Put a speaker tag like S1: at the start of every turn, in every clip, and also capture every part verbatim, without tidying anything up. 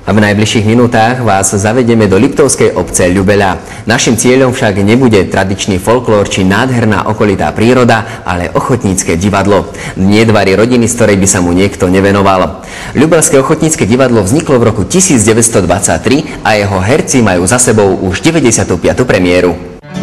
S1: A v najbližších minútach vás zavedieme do liptovskej obce Ľubeľa. Naším cieľom však nebude tradičný folklór či nádherná okolitá príroda, ale ochotnícke divadlo. Nedvarí rodiny, z ktorej by sa mu niekto nevenoval. Ľubeľské ochotnícke divadlo vzniklo v roku tisícdeväťstodvadsaťtri a jeho herci majú za sebou už deväťdesiatu piatu premiéru.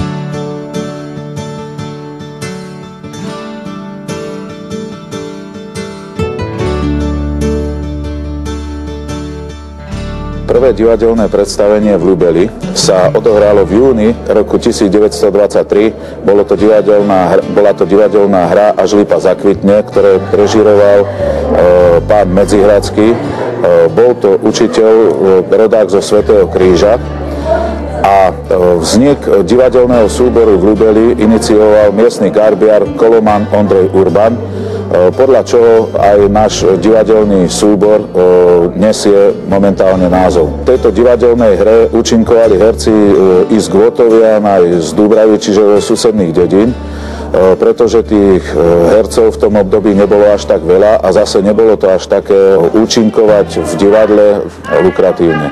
S2: Prvé divadelné predstavenie v Ľubeli sa odohralo v júni roku tisícdeväťstodvadsaťtri. Bolo to divadelná, bola to divadelná hra Až lipa zakvitne, ktoré režíroval e, pán Medzihradský. E, bol to učiteľ, e, rodák zo Svätého Kríža. A e, vznik divadelného súboru v Ľubeli inicioval miestny garbiar Koloman Ondrej Urban, podľa čoho aj náš divadelný súbor nesie momentálne názov. V tejto divadelnej hre účinkovali herci i z Gvotovian, aj z Dúbravy, čiže zo susedných dedín, pretože tých hercov v tom období nebolo až tak veľa a zase nebolo to až také účinkovať v divadle lukratívne.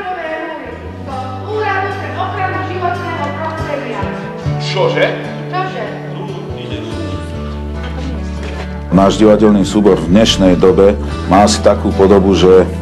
S3: Čože?
S2: Náš divadelný súbor v dnešnej dobe má asi takú podobu, že e,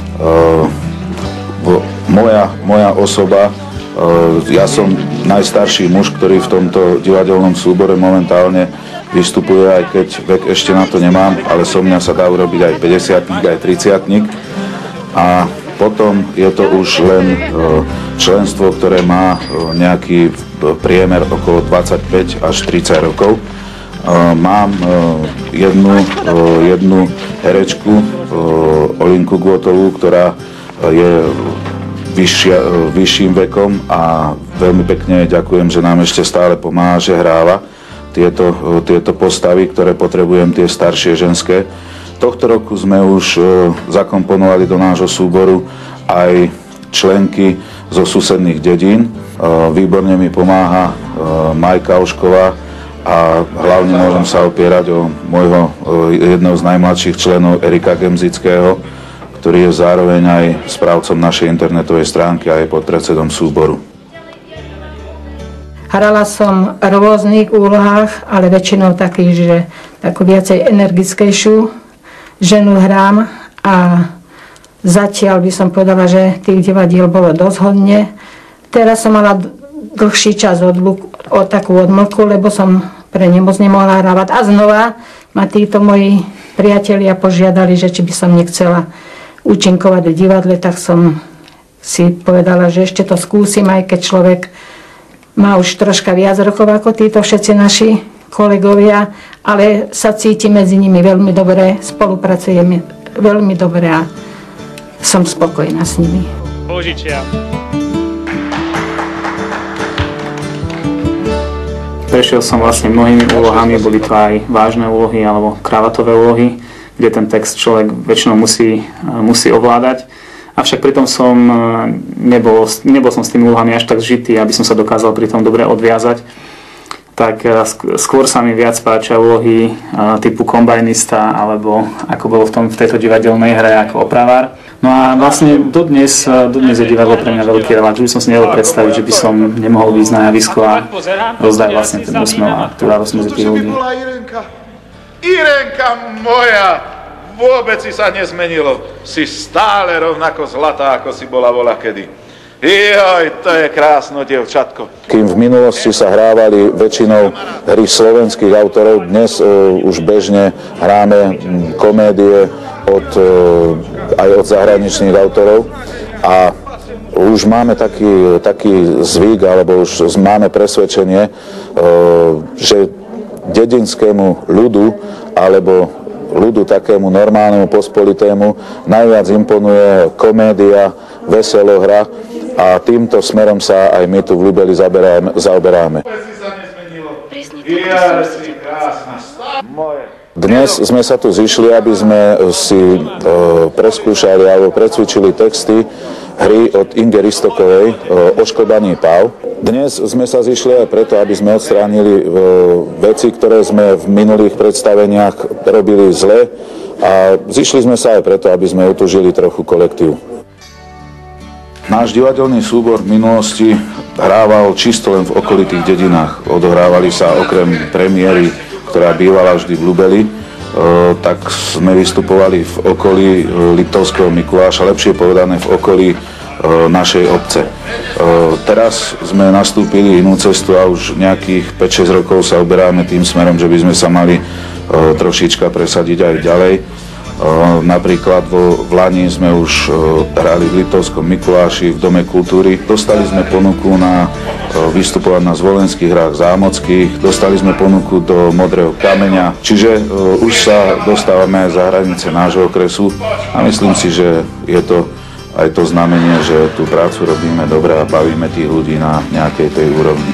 S2: moja, moja osoba, e, ja som najstarší muž, ktorý v tomto divadelnom súbore momentálne vystupuje, aj keď vek ešte na to nemám, ale so mňa sa dá urobiť aj päťdesiatnik, aj tridsiatnik. A potom je to už len e, členstvo, ktoré má e, nejaký priemer okolo dvadsaťpäť až tridsať rokov. Mám jednu, jednu herečku, Olinku Gvotovú, ktorá je vyššia, vyšším vekom a veľmi pekne ďakujem, že nám ešte stále pomáha, že hráva tieto, tieto postavy, ktoré potrebujem, tie staršie ženské. Tohto roku sme už zakomponovali do nášho súboru aj členky zo susedných dedín. Výborne mi pomáha Majka Ošková, a hlavne môžem sa opierať o môjho jedného z najmladších členov Erika Gemzického, ktorý je zároveň aj správcom našej internetovej stránky a je podpredsedom súboru.
S4: Hrala som v rôznych úlohách, ale väčšinou takých, že takú viacej energickejšiu ženu hrám a zatiaľ by som povedala, že tých divadiel bolo dosť hodne. Teraz som mala dlhší čas odluku, o takú odmlku, lebo som pre nemoc nemohla hrávať. A znova ma títo moji priatelia požiadali, že či by som nechcela účinkovať v divadle, tak som si povedala, že ešte to skúsim, aj keď človek má už troška viac rokov ako títo všetci naši kolegovia, ale sa cíti medzi nimi veľmi dobre, spolupracujeme veľmi dobre a som spokojná s nimi.
S3: Božičia.
S5: Prešiel som vlastne mnohými úlohami, boli to aj vážne úlohy alebo kravatové úlohy, kde ten text človek väčšinou musí, musí ovládať. Avšak pritom som nebol, nebol som s tými úlohami až tak zžitý, aby som sa dokázal pritom dobre odviazať. Tak skôr sa mi viac páčia úlohy typu kombajnista, alebo ako bolo v, tom, v tejto divadelnej hre ako opravár. No a vlastne dodnes, dodnes je divadlo pre mňa veľký relax, že by som si nevedel predstaviť, že by som nemohol výjsť na javisko a rozdať vlastne ten úsmev a tú radosť medzi tých ľudí.
S3: Irenka, Irenka moja, vôbec si sa nezmenilo, si stále rovnako zlatá, ako si bola voľakedy. Joj, to je krásno, dievčatko.
S2: Kým v minulosti sa hrávali väčšinou hry slovenských autorov, dnes uh, už bežne hráme um, komédie od, uh, aj od zahraničných autorov a už máme taký, taký zvyk, alebo už máme presvedčenie, uh, že dedinskému ľudu alebo ľudu takému normálnemu, pospolitému najviac imponuje komédia, veselohra. A týmto smerom sa aj my tu v Ľubeli zaoberáme. Dnes sme sa tu zišli, aby sme si e, preskúšali alebo precvičili texty hry od Inge Ristokovej e, Oškobaný páv. Dnes sme sa zišli aj preto, aby sme odstránili e, veci, ktoré sme v minulých predstaveniach robili zle, a zišli sme sa aj preto, aby sme utužili trochu kolektív. Náš divadelný súbor v minulosti hrával čisto len v okolitých dedinách. Odohrávali sa okrem premiéry, ktorá bývala vždy v Ľubeli, tak sme vystupovali v okolí Liptovského Mikuláša, lepšie povedané v okolí našej obce. Teraz sme nastúpili inú cestu a už nejakých päť šesť rokov sa uberáme tým smerom, že by sme sa mali trošička presadiť aj ďalej. Napríklad vo Vlani sme už hrali v Liptovskom Mikuláši, v Dome kultúry. Dostali sme ponuku na vystupovať na zvolenských hrách zámockých, dostali sme ponuku do Modrého kameňa, čiže už sa dostávame aj za hranice nášho okresu a myslím si, že je to aj to znamenie, že tú prácu robíme dobre a bavíme tých ľudí na nejakej tej úrovni.